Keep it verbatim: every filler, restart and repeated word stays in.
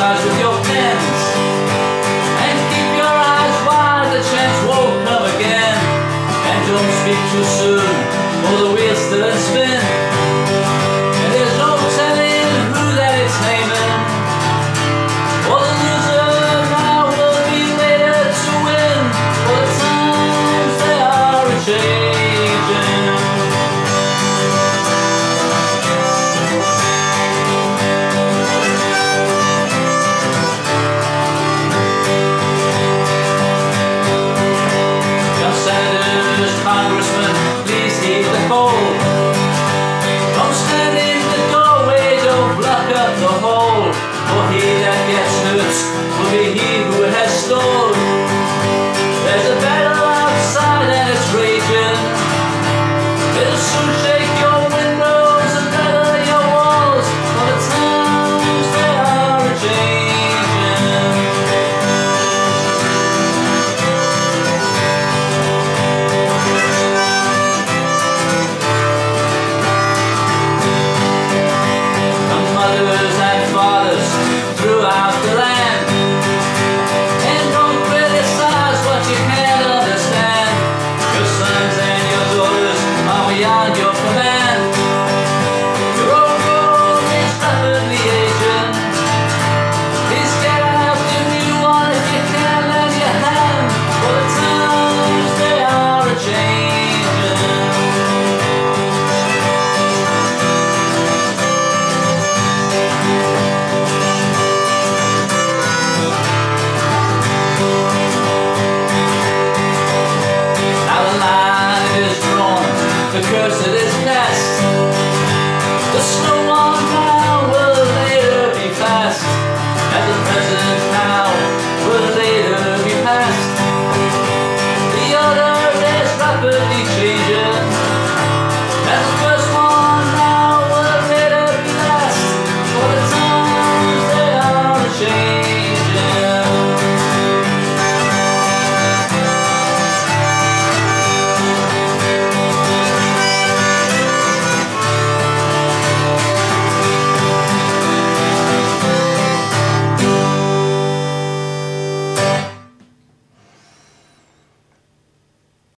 sides with your pens, and keep your eyes wide, the chance won't come again. And don't speak too soon, or the wheels still spin, and there's no telling who that it's naming. For the loser now will be later to win, for the times they are a-changin'. Congressman, please heed the call. Don't stand in the doorway, don't block up the hole, for he that gets hurt will be he who has stole. There's a battle outside and it's raging. It'll soon shake your windows and rattle your walls, for the times they are a-changin'. Throughout the land, and don't criticize what you can't understand. Your sons and your daughters are beyond your command. Your old road is rapidly aging. Please get out the new one if you can lend your hand, for the times they are a-changin'. The curse that is